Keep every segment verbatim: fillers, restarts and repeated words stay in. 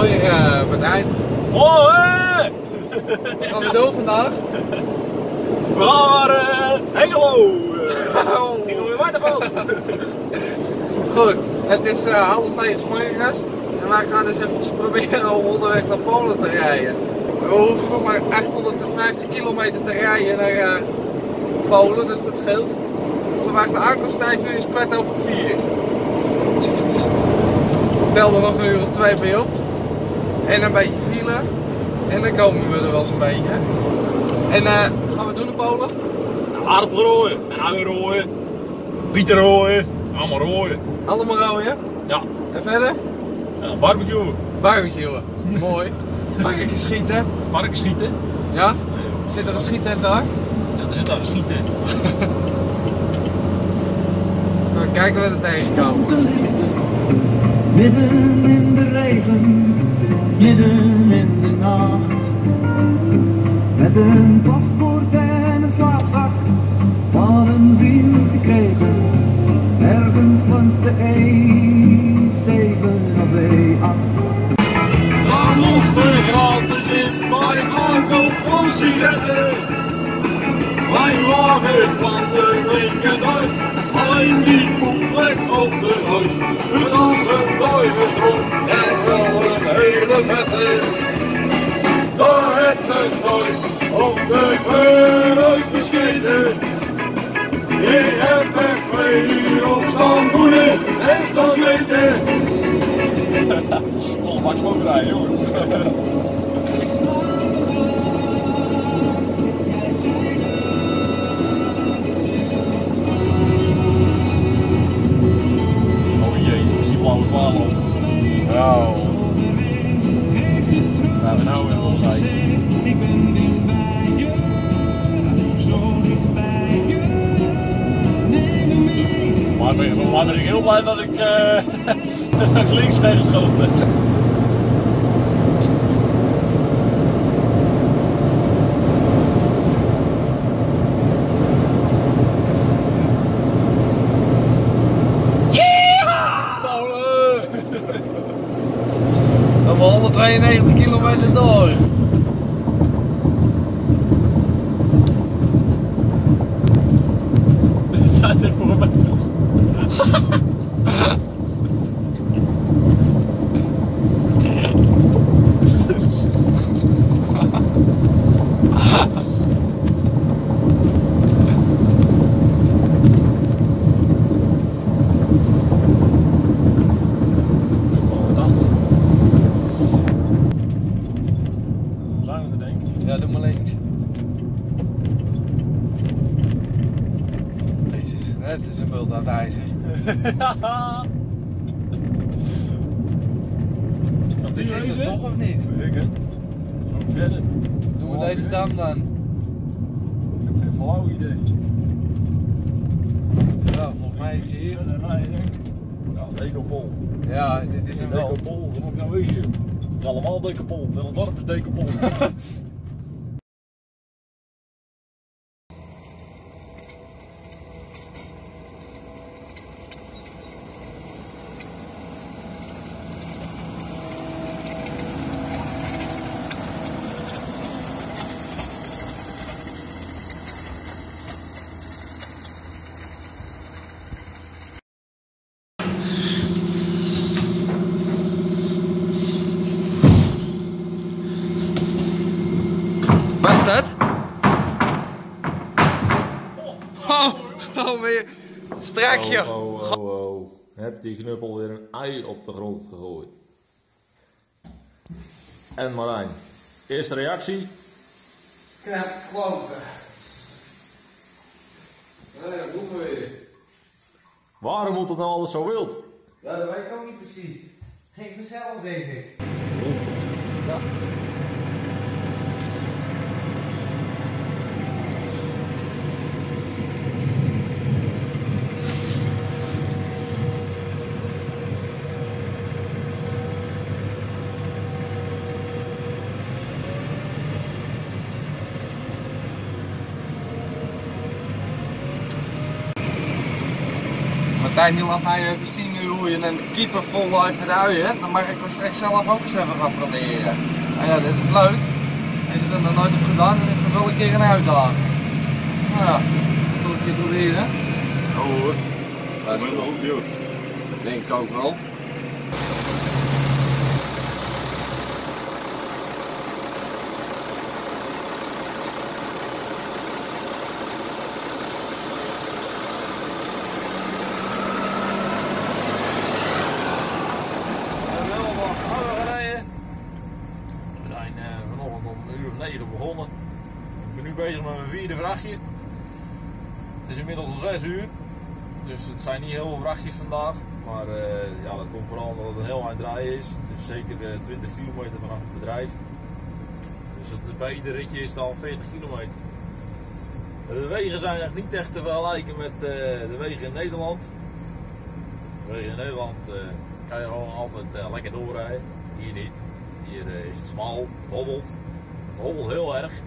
weer uh, Martijn. Oh, hé! Wat gaan we doen vandaag? We gaan naar uh, Hengelo! Hengelo in Waardeveld! Goed, het is uh, half negen 's morgens en wij gaan dus eventjes proberen om onderweg naar Polen te rijden. We hoeven nog maar achthonderdvijftig kilometer te rijden naar uh, Polen, dus dat scheelt. Vandaag de aankomsttijd nu is kwart over vier. Tel er nog een uur of twee bij op. En een beetje file. En dan komen we er wel zo'n beetje. En uh, wat gaan we doen in Polen? Aardappels rooien, en uien rooien, bieten rooien, allemaal rooien. Allemaal rooien? Ja. En verder? Ja, barbecue. Barbecuen. Mooi. Varkens schieten. Varkens schieten. Ja? Zit er een schiettent daar? Ja, er zit daar een schiettent. We kijken wat er tegenkomen. Midden in de regen, midden in de nacht. Met een paspoort en een slaapzak van een vriend gekregen. Ergens langs de E zeven of E acht. Daar mocht er gratis in bij aankoop van sigaretten. Mijn wagen kwam de blinkend uit, alleen die poepvlek op de huid. Het was een duivenstront en wel een hele vette. Daar het me nooit op de vuur uitgescheten. Ik heb er twee uur op staan boenen en staan zweten. Oh, Max moet rijden, jongen. Blauwe zwaan op. Nou. Gaan we nou weer opzij. Ik ben dicht bij je, zo dicht bij je. Neem me mee. Maar ben, maar ben ik heel blij dat ik uh, links ben geschoten. honderdtweeënnegentig kilometer door. Dit is er voor een beetje. Ja, doe maar links. Jezus, het is een bult aan het ijzer. Dit is het toch of niet? Weet ik het. Doen we deze dam dan? Ik heb geen flauw idee. Ja, volgens mij is het hier. Ja, Decopol. Ja, dit is hem wel. Decopol, wat moet ik nou wezen? Het is allemaal Decopol. Het hele dorp is Decopol. Was dat? Oh, oh weer. Strakje. Oh, oh, oh, oh. Heb die knuppel weer een ei op de grond gegooid. En Marijn, eerste reactie? Knap kloten. Nee, dat doen we weer. Waarom moet het nou alles zo wild? Ja, dat weet ik ook niet precies. Ging vanzelf, denk ik. Ja. Martijn die laat mij even zien nu hoe je een keeper vol luidt met uien. Dan mag ik dat straks zelf ook eens even gaan proberen. Nou ja, dit is leuk. Als je er nog nooit hebt gedaan, dan is dat wel een keer een uitdaging. Nou ja, dat wil ik een keer proberen. Oh hoor. Dat is goed joh. denk ik ook wel. negen begonnen. Ik ben nu bezig met mijn vierde vrachtje. Het is inmiddels al zes uur. Dus het zijn niet heel veel vrachtjes vandaag. Maar uh, ja, dat komt vooral omdat het een heel eind draaien is. Dus zeker uh, twintig kilometer vanaf het bedrijf. Dus het, bij ieder ritje is het al veertig kilometer. De wegen zijn echt niet echt te vergelijken met uh, de wegen in Nederland. De wegen in Nederland uh, kan je gewoon altijd uh, lekker doorrijden. Hier niet. Hier uh, is het smal, het hobbelt. Het hobbelt heel erg.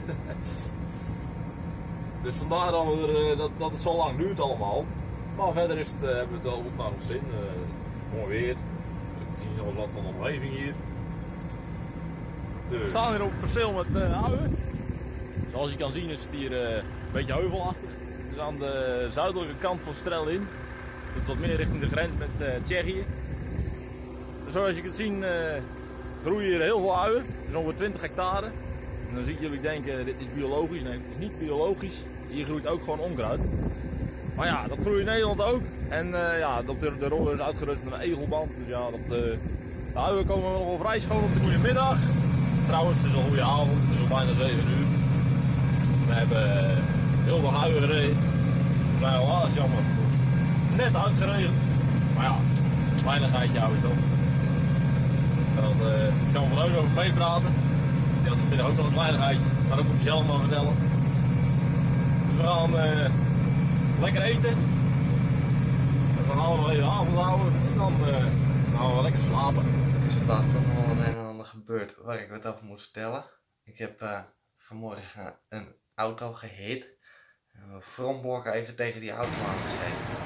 Dus vandaar dat, we er, dat, dat het zo lang duurt allemaal. Maar verder is het, uh, hebben we het wel goed naar ons zin. Uh, mooi weer. We zien nog eens wat van de omgeving hier. Dus. We staan hier op een perceel met uh, uien. Zoals je kan zien is het hier uh, een beetje heuvelachtig. Het is aan de zuidelijke kant van Strelin. Het is wat meer richting de grens met uh, Tsjechië. Dus zoals je kunt zien uh, groeien hier heel veel uien. Het is ongeveer twintig hectare. En dan zien jullie denken, dit is biologisch. Nee, het is niet biologisch. Hier groeit ook gewoon onkruid. Maar ja, dat groeit in Nederland ook. En uh, ja, dat de, de roller is uitgerust met een egelband. Dus ja, dat, uh, de uien komen nog wel vrij schoon op de goede middag. Trouwens, het is al goede avond. Het is al bijna zeven uur. We hebben uh, heel veel uien gereden. We zijn al, ah, dat is jammer. Net uitgeregend. Maar ja, een kleinigheidje hou je toch. Dan uh, kan ik van heus over meepraten. Dat is vanmiddag ook nog een kleinigheidje, maar dat moet je zelf maar vertellen. Dus we gaan uh, lekker eten. En dan gaan we nog even avond houden en dan uh, gaan we lekker slapen. Er is vandaag toch nog wel een en ander gebeurd waar ik wat over moet vertellen. Ik heb uh, vanmorgen een auto gehit. Een frontblok even tegen die auto aangezeten.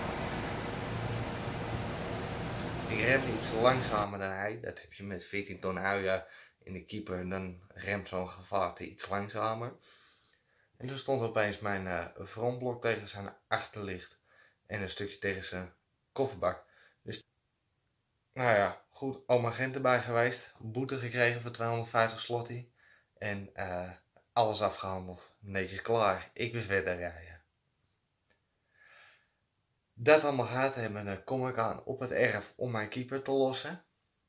Ik remde iets langzamer dan hij. Dat heb je met veertien ton uien in de keeper. Dan remt zo'n gevaarte iets langzamer. En toen stond opeens mijn uh, frontblok tegen zijn achterlicht. En een stukje tegen zijn kofferbak. Dus, nou ja, goed. Oma Gent erbij geweest. Boete gekregen voor tweehonderdvijftig slotti. En uh, alles afgehandeld. Netjes klaar. Ik ben verder rijden. Dat allemaal gehad hebben, dan kom ik aan op het erf om mijn keeper te lossen.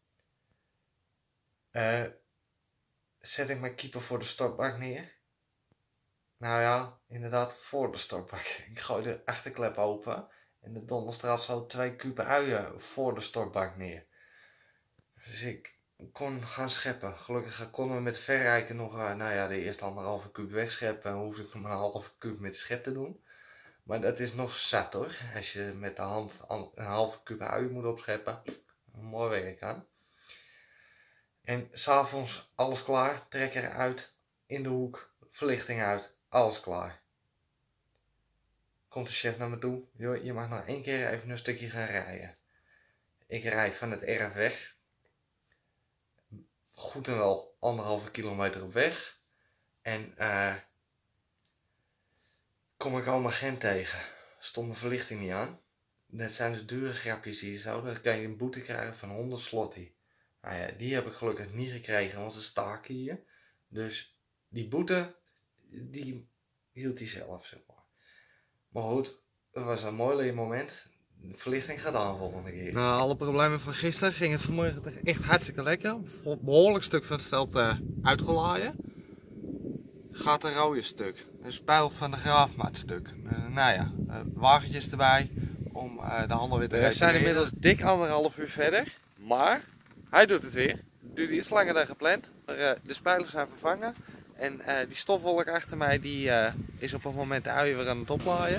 Uh, zet ik mijn keeper voor de stortbak neer. Nou ja, inderdaad voor de stortbak. Ik gooi de achterklep open en de donderstraat zo twee kuben uien voor de stortbak neer. Dus ik kon gaan scheppen. Gelukkig konden we met verrijken nog, uh, nou ja, de eerste anderhalve kuub wegscheppen. En hoefde ik nog maar een halve kuub met de schep te doen. Maar dat is nog zat hoor. Als je met de hand een halve kuub uien moet opscheppen. Mooi werk aan. En s'avonds alles klaar. Trekker uit. In de hoek. Verlichting uit. Alles klaar. Komt de chef naar me toe. Joh, je mag nog één keer even een stukje gaan rijden. Ik rijd van het erf weg. Goed en wel anderhalve kilometer op weg. En eh... Uh, kom ik oma Gent tegen. Stond mijn verlichting niet aan. Dat zijn dus dure grapjes hier zo. Dan kan je een boete krijgen van honderd slotti. Nou ja, die heb ik gelukkig niet gekregen, want ze staken hier. Dus die boete, die hield hij zelf, zeg maar. Maar goed, het was een mooi moment. De verlichting gaat aan volgende keer. Nou, alle problemen van gisteren ging het vanmorgen echt hartstikke lekker. Een behoorlijk stuk van het veld uh, uitgelaaien. Gaat een rode stuk. Een spijl van de graafmaat stuk. Uh, nou ja, uh, wagentjes erbij om uh, de handel weer te repareren. We zijn inmiddels dik anderhalf uur verder. Maar hij doet het weer. Het duurt iets langer dan gepland. Maar uh, de spijlen zijn vervangen. En uh, die stofwolk achter mij die, uh, is op het moment de uien weer aan het oplaaien.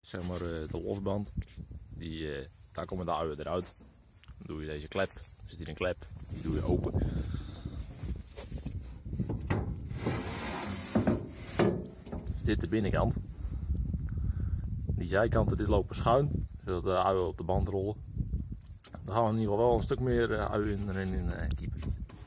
zeg maar de losband. Die, uh, daar komen de uien eruit. Dan doe je deze klep. Er zit hier een klep. Die doe je open. Is dit de binnenkant. Die zijkanten die lopen schuin. Zodat de uien op de band rollen. Dan gaan we in ieder geval wel een stuk meer uh, uien erin in uh, kiepen.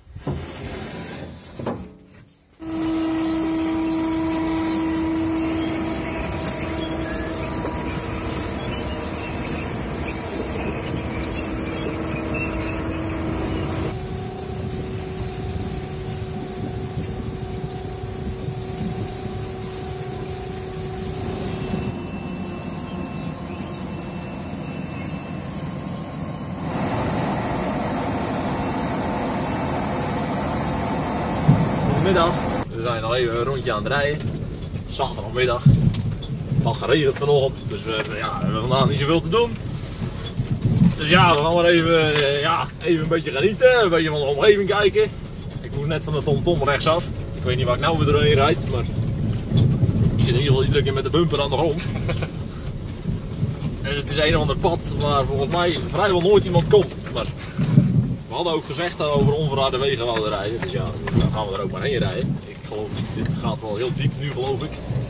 Middag. We zijn al even een rondje aan het rijden. Het is zaterdagmiddag. Het had geregend vanochtend, dus we, ja, we hebben vandaag niet zoveel te doen. Dus ja, we gaan maar even, ja, even een beetje genieten, een beetje van de omgeving kijken. Ik moest net van de TomTom rechtsaf. Ik weet niet waar ik nou weer doorheen rijd, maar ik zit in ieder geval iedere keer met de bumper aan de grond. En het is een of ander pad waar volgens mij vrijwel nooit iemand komt. Maar we hadden ook gezegd dat we over onverharde wegen wilden rijden, dus ja, dan gaan we er ook maar heen rijden. Ik geloof, dit gaat wel heel diep nu geloof ik.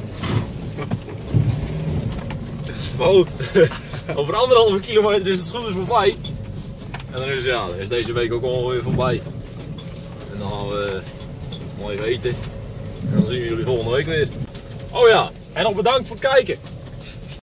Maar goed, over anderhalve kilometer is het goed is voorbij. En dan is, ja, dan is deze week ook alweer voorbij. En dan gaan we nog even eten. En dan zien we jullie volgende week weer. Oh ja, en nog bedankt voor het kijken.